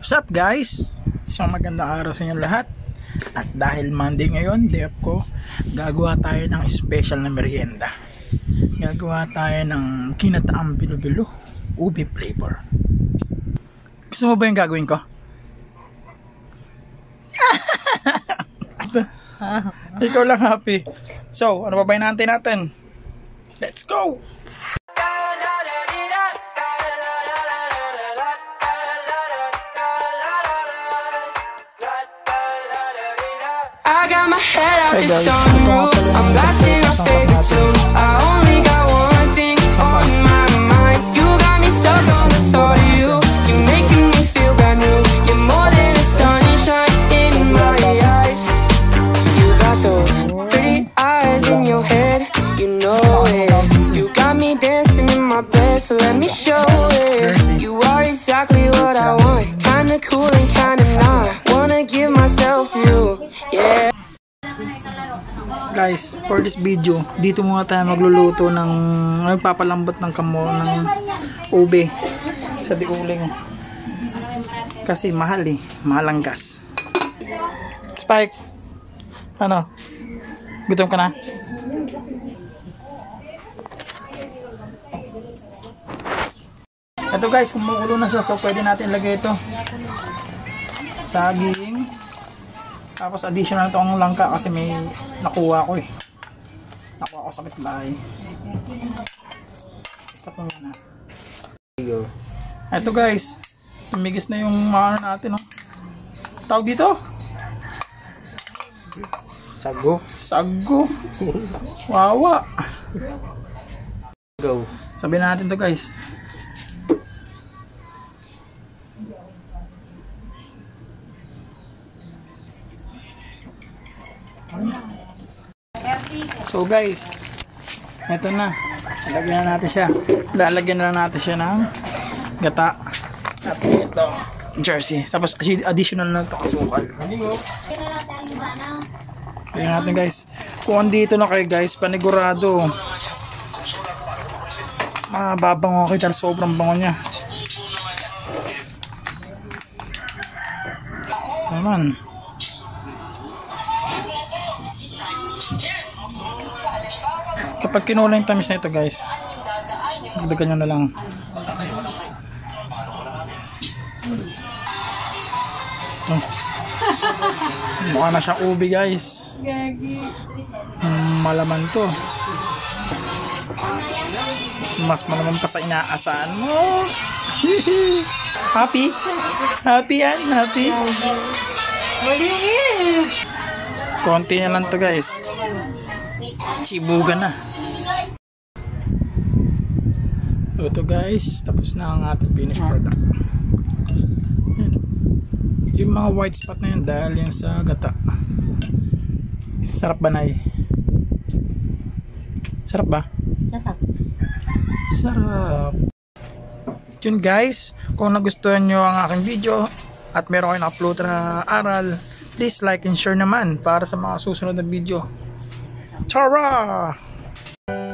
What's up guys? Isang magandang araw sa inyo lahat. At dahil Monday ngayon, day off ko, gagawa tayo ng special na merienda. Gagawa tayo ng kinataang bilo-bilo, ube flavor. Gusto mo ba yung gagawin ko? Ikaw lang happy. So, ano ba inaantay natin? Let's go! I got my head out the sunroof. I'm blasting our favorite tunes. I only got one thing on my mind. You got me stuck on the thought of you. You're making me feel brand new. You're more than a sunshine in my eyes. You got those pretty eyes in your head. You know it. You got me dancing in my bed, so let me show it. You are exactly what I want. Kinda cool and kinda not. Wanna give myself to you. Yeah. Guys, for this video, dito muna tayo magluluto ng magpapalambot ng kamo ng ube sa diuling. Kasi mahal mahal ang gas. Spike, ano? Gutom ka na? Ito guys, kumukulo na siya, so pwede natin lagay ito. Saging. Tapos additional itong langka kasi may nakuha ko nakuha ko sa bitbahay. Stop mo muna. Ito guys, tumigis na yung ano natin tawag dito? Sago. Wawa. Go. Sabihin natin to guys. So guys, eto na. Lalagyan na natin siya. Lalagyan na natin siya ng gata. At ito, jersey. Tapos additional na ito kasukal. Tignan natin guys. Kung andito na kayo guys, panigurado. Mababango kayo dahil sobrang bango niya. Naman. Kapag kinula yung tamis na ito guys, dagdagan nyo na lang. Mukha na siyang ube guys. Malaman to. Mas malaman pa sa inaasahan mo. Happy? Happy yan? Happy? Konti na lang to guys. Sibugan na. Ito guys, tapos na ang ating finished product. Yan. Yung mga white spot na yan dahil yan sa gata. Sarap ba, Nay? Sarap ba? Sarap. Yun guys, kung nagustuhan nyo ang aking video at meron kayo na-upload na aral, please like and share naman para sa mga susunod na video. Tara!